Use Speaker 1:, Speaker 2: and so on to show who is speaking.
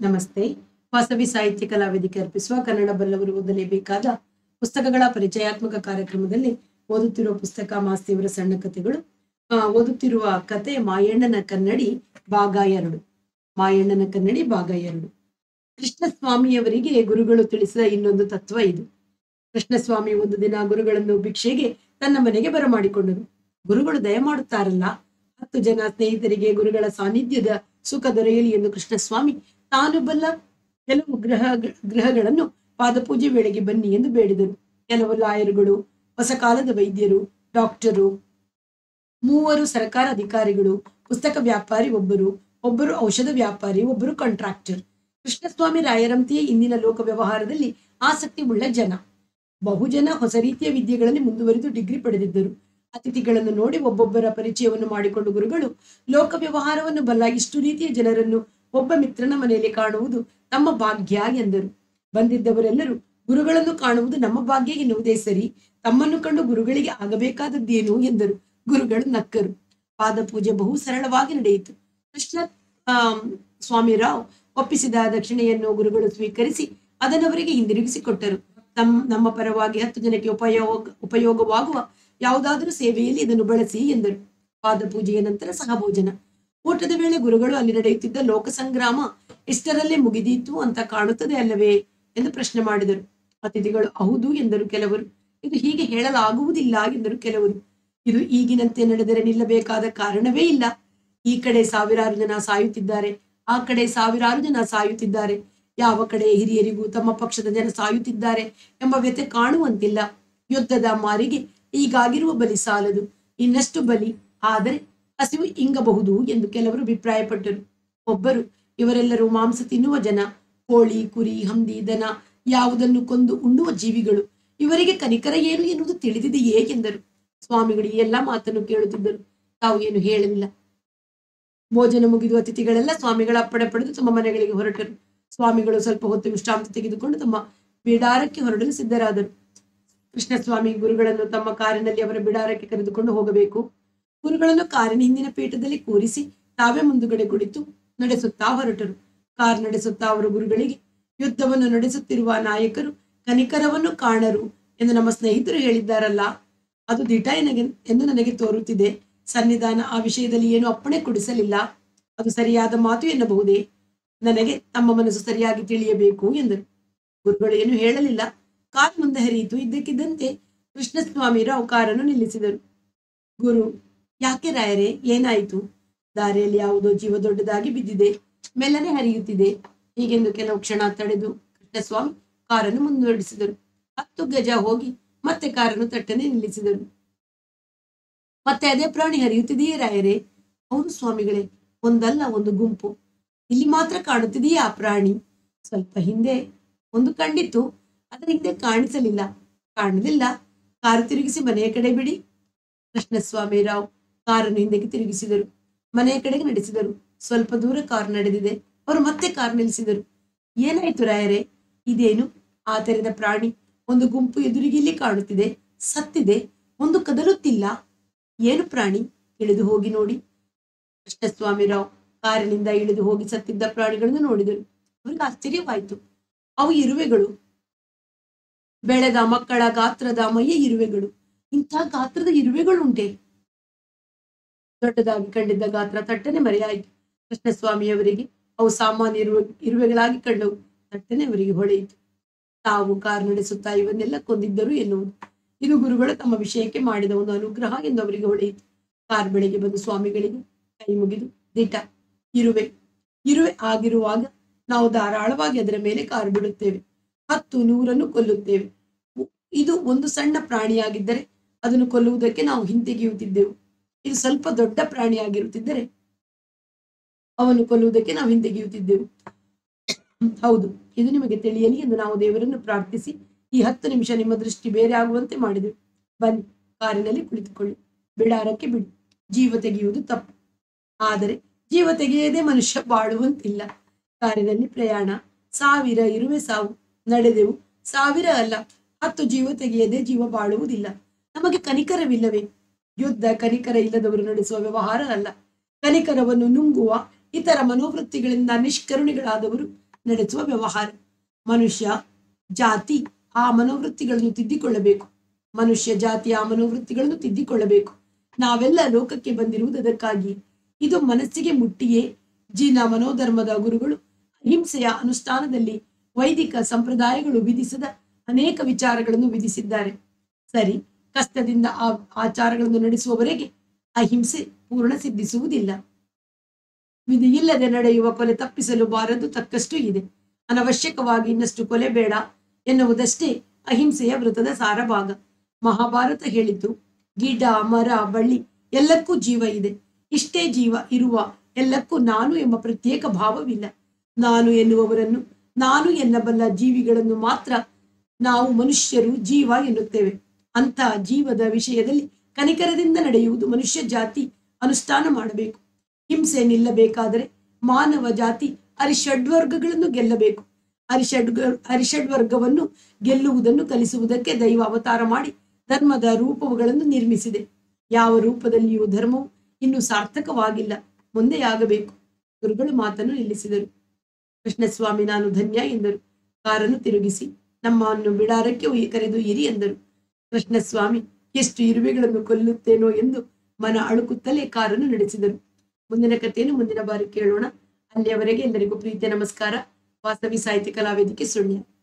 Speaker 1: ನಮಸ್ತೆ. ವಾಸವಿ ಸಾಹಿತ್ಯ ಕಲಾವೇದಿಕೆ ಅರ್ಪಿಸುವ ಕನ್ನಡ ಬಲ್ಲವರು ಓದಲೇಬೇಕಾದ ಪುಸ್ತಕಗಳ ಪರಿಚಯಾತ್ಮಕ ಕಾರ್ಯಕ್ರಮದಲ್ಲಿ ಓದುತ್ತಿರುವ ಪುಸ್ತಕ ಮಾಸ್ತಿಯವರ ಸಣ್ಣ ಕಥೆಗಳು. ಓದುತ್ತಿರುವ ಕತೆ ಮಾಯಣ್ಣನ ಕನ್ನಡಿ ಭಾಗ 2. ಮಾಯಣ್ಣನ ಕನ್ನಡಿ ಭಾಗ 2. ಕೃಷ್ಣಸ್ವಾಮಿಯವರಿಗೆ ಗುರುಗಳು ತಿಳಿಸಿದ ಇನ್ನೊಂದು ತತ್ವ ಇದು. ಕೃಷ್ಣಸ್ವಾಮಿ ಒಂದು ದಿನ ಗುರುಗಳನ್ನು ಭಿಕ್ಷೆಗೆ ತನ್ನ ಮನೆಗೆ ಬರಮಾಡಿಕೊಂಡರು. ಗುರುಗಳು ದಯಮಾಡುತ್ತಾರಲ್ಲ, 10 ಜನ ಸ್ನೇಹಿತರಿಗೆ ಗುರುಗಳ ಸಾನ್ನಿಧ್ಯದ ಸುಖ ದೊರೆಯಲಿ ಎಂದು ಕೃಷ್ಣಸ್ವಾಮಿ ತಾನು ಬಲ್ಲ ಕೆಲವು ಗೃಹಗಳನ್ನು ಪಾದಪೂಜೆ ವೇಳೆಗೆ ಬನ್ನಿ ಎಂದು ಬೇಡಿದರು. ಕೆಲವು ಲಾಯರುಗಳು, ಹೊಸ ಕಾಲದ ವೈದ್ಯರು, ಡಾಕ್ಟರು, 3 ಸರ್ಕಾರ ಅಧಿಕಾರಿಗಳು, ಪುಸ್ತಕ ವ್ಯಾಪಾರಿ ಒಬ್ಬರು ಔಷಧ ವ್ಯಾಪಾರಿ, ಒಬ್ಬರು ಕಾಂಟ್ರಾಕ್ಟರ್. ಕೃಷ್ಣಸ್ವಾಮಿ ರಾಯರಂತೆಯೇ ಇಂದಿನ ಲೋಕ ವ್ಯವಹಾರದಲ್ಲಿ ಆಸಕ್ತಿ ಉಳ್ಳ ಜನ. ಬಹುಜನ ಹೊಸ ರೀತಿಯ ವಿದ್ಯೆಗಳಲ್ಲಿ ಮುಂದುವರಿದು ಡಿಗ್ರಿ ಪಡೆದಿದ್ದರು. ಅತಿಥಿಗಳನ್ನು ನೋಡಿ ಒಬ್ಬೊಬ್ಬರ ಪರಿಚಯವನ್ನು ಮಾಡಿಕೊಂಡು ಗುರುಗಳು, ಲೋಕ ವ್ಯವಹಾರವನ್ನು ಬಲ್ಲ ಇಷ್ಟು ರೀತಿಯ ಜನರನ್ನು ಒಬ್ಬ ಮಿತ್ರನ ಮನೆಯಲ್ಲಿ ಕಾಣುವುದು ತಮ್ಮ ಭಾಗ್ಯ ಎಂದರು. ಬಂದಿದ್ದವರೆಲ್ಲರೂ ಗುರುಗಳನ್ನು ಕಾಣುವುದು ನಮ್ಮ ಭಾಗ್ಯ ಎನ್ನುವುದೇ ಸರಿ, ತಮ್ಮನ್ನು ಕಂಡು ಗುರುಗಳಿಗೆ ಆಗಬೇಕಾದದ್ದೇನು ಎಂದರು. ಗುರುಗಳು ನಕ್ಕರು. ಪಾದಪೂಜೆ ಬಹು ಸರಳವಾಗಿ ನಡೆಯಿತು. ಕೃಷ್ಣ ಸ್ವಾಮಿರಾವ್ ಒಪ್ಪಿಸಿದ ದಕ್ಷಿಣೆಯನ್ನು ಗುರುಗಳು ಸ್ವೀಕರಿಸಿ ಅದನ್ನವರಿಗೆ ಹಿಂದಿರುಗಿಸಿಕೊಟ್ಟರು. ನಮ್ಮ ಪರವಾಗಿ 10 ಜನಕ್ಕೆ ಉಪಯೋಗವಾಗುವ ಯಾವುದಾದರೂ ಸೇವೆಯಲ್ಲಿ ಇದನ್ನು ಬಳಸಿ ಎಂದರು. ಪಾದಪೂಜೆಯ ನಂತರ ಸಹಭೋಜನ. ಊಟದ ವೇಳೆ ಗುರುಗಳು ಅಲ್ಲಿ ನಡೆಯುತ್ತಿದ್ದ ಲೋಕ ಸಂಗ್ರಾಮ ಇಷ್ಟರಲ್ಲೇ ಮುಗಿದೀತು ಅಂತ ಕಾಣುತ್ತದೆ ಅಲ್ಲವೇ ಎಂದು ಪ್ರಶ್ನೆ ಮಾಡಿದರು. ಅತಿಥಿಗಳು ಹೌದು ಎಂದರು ಕೆಲವರು. ಇದು ಹೀಗೆ ಹೇಳಲಾಗುವುದಿಲ್ಲ ಎಂದರು ಕೆಲವರು. ಇದು ಈಗಿನಂತೆ ನಡೆದರೆ ನಿಲ್ಲಬೇಕಾದ ಕಾರಣವೇ ಇಲ್ಲ. ಈ ಕಡೆ ಸಾವಿರಾರು ಜನ ಸಾಯುತ್ತಿದ್ದಾರೆ, ಆ ಕಡೆ ಸಾವಿರಾರು ಜನ ಸಾಯುತ್ತಿದ್ದಾರೆ. ಯಾವ ಕಡೆ ಹಿರಿಯರಿಗೂ ತಮ್ಮ ಪಕ್ಷದ ಜನ ಸಾಯುತ್ತಿದ್ದಾರೆ ಎಂಬ ವ್ಯತೆ ಕಾಣುವಂತಿಲ್ಲ. ಯುದ್ಧದ ಮಾರಿಗೆ ಈಗಾಗಿರುವ ಬಲಿ ಸಾಲದು, ಇನ್ನಷ್ಟು ಬಲಿ ಆದರೆ ಹಸಿವು ಇಂಗಬಹುದು ಎಂದು ಕೆಲವರು ಅಭಿಪ್ರಾಯಪಟ್ಟರು. ಒಬ್ಬರು, ಇವರೆಲ್ಲರೂ ಮಾಂಸ ತಿನ್ನುವ ಜನ, ಕೋಳಿ, ಕುರಿ, ಹಂದಿ, ದನ ಯಾವುದನ್ನು ಕೊಂದು ಉಣ್ಣುವ ಜೀವಿಗಳು. ಇವರಿಗೆ ಕನಿಕರ ಏನು ಎನ್ನುವುದು ತಿಳಿದಿದೆಯೇ ಎಂದರು. ಸ್ವಾಮಿಗಳು ಈ ಎಲ್ಲ ಮಾತನ್ನು ಕೇಳುತ್ತಿದ್ದರು. ತಾವು ಏನು ಹೇಳಲಿಲ್ಲ. ಭೋಜನ ಮುಗಿದು ಅತಿಥಿಗಳೆಲ್ಲ ಸ್ವಾಮಿಗಳ ಅಪ್ಪಣೆ ಪಡೆದು ತಮ್ಮ ಮನೆಗಳಿಗೆ ಹೊರಟರು. ಸ್ವಾಮಿಗಳು ಸ್ವಲ್ಪ ಹೊತ್ತು ವಿಶ್ರಾಂತಿ ತೆಗೆದುಕೊಂಡು ತಮ್ಮ ಬಿಡಾರಕ್ಕೆ ಹೊರಡಲು ಸಿದ್ಧರಾದರು. ಕೃಷ್ಣಸ್ವಾಮಿ ಗುರುಗಳನ್ನು ತಮ್ಮ ಕಾರಿನಲ್ಲಿ ಅವರ ಬಿಡಾರಕ್ಕೆ ಕರೆದುಕೊಂಡು ಹೋಗಬೇಕು. ಗುರುಗಳನ್ನು ಕಾರಿನ ಹಿಂದಿನ ಪೀಠದಲ್ಲಿ ಕೂರಿಸಿ ತಾವೇ ಮುಂದುಗಡೆ ಕುಳಿತು ನಡೆಸುತ್ತಾ ಹೊರಟರು. ಕಾರ್ ನಡೆಸುತ್ತಾ ಅವರು ಗುರುಗಳಿಗೆ, ಯುದ್ಧವನ್ನು ನಡೆಸುತ್ತಿರುವ ನಾಯಕರು ಕನಿಕರವನ್ನು ಕಾಣರು ಎಂದು ನಮ್ಮ ಸ್ನೇಹಿತರು ಹೇಳಿದ್ದಾರಲ್ಲ, ಅದು ದಿಟ ಎಂದು ನನಗೆ ತೋರುತ್ತಿದೆ. ಸನ್ನಿಧಾನ ಆ ವಿಷಯದಲ್ಲಿ ಏನು ಅಪ್ಪಣೆ ಕೊಡಿಸಲಿಲ್ಲ. ಅದು ಸರಿಯಾದ ಮಾತು ಎನ್ನಬಹುದೇ? ನನಗೆ ತಮ್ಮ ಮನಸ್ಸು ಸರಿಯಾಗಿ ತಿಳಿಯಬೇಕು ಎಂದರು. ಗುರುಗಳು ಏನು ಹೇಳಲಿಲ್ಲ. ಕಾರ್ ಮುಂದೆ ಹರಿಯಿತು. ಇದ್ದಕ್ಕಿದ್ದಂತೆ ಕೃಷ್ಣಸ್ವಾಮಿರಾವ್ ಕಾರನ್ನು ನಿಲ್ಲಿಸಿದರು. ಗುರು, ಯಾಕೆ ರಾಯರೇ, ಏನಾಯಿತು? ದಾರಿಯಲ್ಲಿ ಯಾವುದೋ ಜೀವ ದೊಡ್ಡದಾಗಿ ಬಿದ್ದಿದೆ, ಮೆಲ್ಲನೆ ಹರಿಯುತ್ತಿದೆ ಹೀಗೆಂದು ಕೆಲವು ಕ್ಷಣ ತಡೆದು ಕೃಷ್ಣಸ್ವಾಮಿ ಕಾರನ್ನು ಮುಂದುವರಿಸಿದರು. 10 ಗಜ ಹೋಗಿ ಮತ್ತೆ ಕಾರನ್ನು ತಟ್ಟನೆ ನಿಲ್ಲಿಸಿದರು. ಮತ್ತೆ ಅದೇ ಪ್ರಾಣಿ ಹರಿಯುತ್ತಿದೆಯೇ ರಾಯರೇ? ಹೌದು ಸ್ವಾಮಿಗಳೇ, ಒಂದಲ್ಲ ಒಂದು ಗುಂಪು. ಇಲ್ಲಿ ಮಾತ್ರ ಕಾಣುತ್ತಿದೆಯೇ ಆ ಪ್ರಾಣಿ? ಸ್ವಲ್ಪ ಹಿಂದೆ ಒಂದು ಕಂಡಿತು, ಅದರ ಹಿಂದೆ ಕಾಣಿಸಲಿಲ್ಲ. ಕಾಣಲಿಲ್ಲ. ಕಾರು ತಿರುಗಿಸಿ ಮನೆಯ ಕಡೆ ಬಿಡಿ. ಕೃಷ್ಣಸ್ವಾಮಿರಾವ್ ಕಾರನ್ನು ಹಿಂದಕ್ಕೆ ತಿರುಗಿಸಿದರು. ಮನೆಯ ಕಡೆಗೆ ನಡೆಸಿದರು. ಸ್ವಲ್ಪ ದೂರ ಕಾರ್ ನಡೆದಿದೆ. ಅವರು ಮತ್ತೆ ಕಾರ್ ನಿಲ್ಲಿಸಿದರು. ಏನಾಯ್ತು ರಾಯರೇ? ಇದೇನು ಆ ತೆರೆದ ಪ್ರಾಣಿ? ಒಂದು ಗುಂಪು ಎದುರಿಗಿಲ್ಲಿ ಕಾಣುತ್ತಿದೆ, ಸತ್ತಿದೆ, ಒಂದು ಕದಲುತ್ತಿಲ್ಲ. ಏನು ಪ್ರಾಣಿ? ಇಳಿದು ಹೋಗಿ ನೋಡಿ. ಕೃಷ್ಣಸ್ವಾಮಿರಾವ್ ಕಾರಿನಿಂದ ಇಳಿದು ಹೋಗಿ ಸತ್ತಿದ್ದ ಪ್ರಾಣಿಗಳನ್ನು ನೋಡಿದರು. ಅವರಿಗೆ ಆಶ್ಚರ್ಯವಾಯಿತು. ಅವು ಇರುವೆಗಳು. ಬೆಳೆದ ಮಕ್ಕಳ ಗಾತ್ರದ ಮೈಯ ಇರುವೆಗಳು. ಇಂಥ ಗಾತ್ರದ ಇರುವೆಗಳುಂಟೆ? ದೊಡ್ಡದಾಗಿ ಕಂಡಿದ್ದ ಗಾತ್ರ ತಟ್ಟನೆ ಮರೆಯಾಯಿತು. ಕೃಷ್ಣಸ್ವಾಮಿಯವರಿಗೆ ಅವು ಸಾಮಾನ್ಯ ಇರುವೆಗಳಾಗಿ ಕಂಡವು. ತಟ್ಟನೆ ಅವರಿಗೆ ಹೊಳೆಯಿತು. ತಾವು ಕಾರ್ ನಡೆಸುತ್ತಾ ಇವನ್ನೆಲ್ಲ ಕೊಂದಿದ್ದರು ಎನ್ನುವುದು. ಇದು ಗುರುಗಳು ತಮ್ಮ ವಿಷಯಕ್ಕೆ ಮಾಡಿದ ಒಂದು ಅನುಗ್ರಹ ಎಂದು ಅವರಿಗೆ ಹೊಳೆಯಿತು. ಕಾರ್ ಬೆಳಿಗ್ಗೆ ಬಂದು ಸ್ವಾಮಿಗಳಿಗೆ ಕೈ ಮುಗಿದು, ದಿಟ, ಇರುವೆ ಆಗಿರುವಾಗ ನಾವು ಧಾರಾಳವಾಗಿ ಅದರ ಮೇಲೆ ಕಾರು ಬಿಡುತ್ತೇವೆ, 10, 100 ಕೊಲ್ಲುತ್ತೇವೆ. ಇದು ಒಂದು ಸಣ್ಣ ಪ್ರಾಣಿಯಾಗಿದ್ದರೆ ಅದನ್ನು ಕೊಲ್ಲುವುದಕ್ಕೆ ನಾವು ಹಿಂತೆಗೆಯುತ್ತಿದ್ದೆವು. ಇದು ಸ್ವಲ್ಪ ದೊಡ್ಡ ಪ್ರಾಣಿಯಾಗಿರುತ್ತಿದ್ದರೆ ಅವನ್ನು ಕೊಲ್ಲುವುದಕ್ಕೆ ನಾವು ಹಿಂತೆಗೆಯುತ್ತಿದ್ದೆವು. ಹೌದು, ಇದು ನಿಮಗೆ ತಿಳಿಯಲಿ ಎಂದು ನಾವು ದೇವರನ್ನು ಪ್ರಾರ್ಥಿಸಿ ಈ 10 ನಿಮಿಷ ನಿಮ್ಮ ದೃಷ್ಟಿ ಬೇರೆ ಆಗುವಂತೆ ಮಾಡಿದೆವು. ಬನ್ನಿ, ಕಾರಿನಲ್ಲಿ ಕುಳಿತುಕೊಳ್ಳಿ, ಬಿಡಾರಕ್ಕೆ ಬಿಡಿ. ಜೀವ ತೆಗೆಯುವುದು ತಪ್ಪು, ಆದರೆ ಜೀವ ತೆಗೆಯದೆ ಮನುಷ್ಯ ಬಾಳುವಂತಿಲ್ಲ. ಕಾರಿನಲ್ಲಿ ಪ್ರಯಾಣ, 1000 ಇರುವೆ ಸಾವು. ನಡೆದೆವು, 1000 ಅಲ್ಲ, 10 ಜೀವ ತೆಗೆಯದೆ ಜೀವ ಬಾಳುವುದಿಲ್ಲ. ನಮಗೆ ಕನಿಕರವಿಲ್ಲವೇ? ಯುದ್ಧ ಕನಿಕರ ಇಲ್ಲದವರು ನಡೆಸುವ ವ್ಯವಹಾರ ಅಲ್ಲ. ಕನಿಕರವನ್ನು ನುಂಗುವ ಇತರ ಮನೋವೃತ್ತಿಗಳಿಂದ ನಿಷ್ಕರುಣಿಗಳಾದವರು ನಡೆಸುವ ವ್ಯವಹಾರ. ಮನುಷ್ಯ ಜಾತಿ ಆ ಮನೋವೃತ್ತಿಗಳನ್ನು ತಿದ್ದಿಕೊಳ್ಳಬೇಕು. ಮನುಷ್ಯ ಜಾತಿಯ ಆ ಮನೋವೃತ್ತಿಗಳನ್ನು ತಿದ್ದಿಕೊಳ್ಳಬೇಕು. ನಾವೆಲ್ಲ ಲೋಕಕ್ಕೆ ಬಂದಿರುವುದು ಅದಕ್ಕಾಗಿ. ಇದು ಮನಸ್ಸಿಗೆ ಮುಟ್ಟಿಯೇ ಜೀನ ಮನೋಧರ್ಮದ ಗುರುಗಳು ಅಹಿಂಸೆಯ ಅನುಷ್ಠಾನದಲ್ಲಿ ವೈದಿಕ ಸಂಪ್ರದಾಯಗಳು ವಿಧಿಸದ ಅನೇಕ ವಿಚಾರಗಳನ್ನು ವಿಧಿಸಿದ್ದಾರೆ. ಸರಿ, ಕಷ್ಟದಿಂದ ಆ ಆಚಾರಗಳನ್ನು ನಡೆಸುವವರೆಗೆ ಅಹಿಂಸೆ ಪೂರ್ಣ ಸಿದ್ಧಿಸುವುದಿಲ್ಲ. ವಿಧಿಯಿಲ್ಲದೆ ನಡೆಯುವ ಕೊಲೆ ತಪ್ಪಿಸಲು ಬಾರದು ತಕ್ಕಷ್ಟು ಇದೆ. ಅನವಶ್ಯಕವಾಗಿ ಇನ್ನಷ್ಟು ಕೊಲೆ ಬೇಡ ಎನ್ನುವುದಷ್ಟೇ ಅಹಿಂಸೆಯ ವೃತದ ಸಾರಭಾಗ. ಮಹಾಭಾರತ ಹೇಳಿತು, ಗಿಡ ಮರ ಬಳ್ಳಿ ಎಲ್ಲಕ್ಕೂ ಜೀವ ಇದೆ. ಇಷ್ಟೇ ಜೀವ ಇರುವ ಎಲ್ಲಕ್ಕೂ ನಾನು ಎಂಬ ಪ್ರತ್ಯೇಕ ಭಾವವಿಲ್ಲ. ನಾನು ಎನ್ನುವವರನ್ನು, ನಾನು ಎನ್ನಬಲ್ಲ ಜೀವಿಗಳನ್ನು ಮಾತ್ರ ನಾವು ಮನುಷ್ಯರು ಜೀವ ಎನ್ನುತ್ತೇವೆ. ಅಂಥ ಜೀವದ ವಿಷಯದಲ್ಲಿ ಕನಿಕರದಿಂದ ನಡೆಯುವುದು ಮನುಷ್ಯ ಜಾತಿ ಅನುಷ್ಠಾನ ಮಾಡಬೇಕು. ಹಿಂಸೆ ನಿಲ್ಲಬೇಕಾದರೆ ಮಾನವ ಜಾತಿ ಅರಿಷಡ್ವರ್ಗಗಳನ್ನು ಗೆಲ್ಲಬೇಕು. ಅರಿಷಡ್ವರ್ಗವನ್ನು ಗೆಲ್ಲುವುದನ್ನು ಕಲಿಸುವುದಕ್ಕೆ ದೈವ ಅವತಾರ ಮಾಡಿ ಧರ್ಮದ ರೂಪಗಳನ್ನು ನಿರ್ಮಿಸಿದೆ. ಯಾವ ರೂಪದಲ್ಲಿಯೂ ಧರ್ಮವು ಇನ್ನೂ ಸಾರ್ಥಕವಾಗಿಲ್ಲ, ಮುಂದೆ ಆಗಬೇಕು. ಗುರುಗಳು ಮಾತನ್ನು ನಿಲ್ಲಿಸಿದರು. ಕೃಷ್ಣಸ್ವಾಮಿ ನಾನು ಧನ್ಯ ಎಂದರು. ಕಾರನ್ನು ತಿರುಗಿಸಿ ನಮ್ಮನ್ನು ಬಿಡಾರಕ್ಕೆ ಕರೆದೊಯ್ಯಿರಿ ಎಂದರು. ಕೃಷ್ಣಸ್ವಾಮಿ ಎಷ್ಟು ಇರುವೆಗಳನ್ನು ಕೊಲ್ಲುತ್ತೇನೋ ಎಂದು ಮನ ಅಳುಕುತ್ತಲೇ ಕಾರನ್ನು ನಡೆಸಿದರು. ಮುಂದಿನ ಕಥೆಯನ್ನು ಮುಂದಿನ ಬಾರಿ ಕೇಳೋಣ. ಅಲ್ಲಿಯವರೆಗೆ ಎಲ್ಲರಿಗೂ ಪ್ರೀತಿಯ ನಮಸ್ಕಾರ. ವಾಸವಿ ಸಾಹಿತ್ಯ ಕಲಾವೇದಿಕೆ ಸುಳ್ಯ.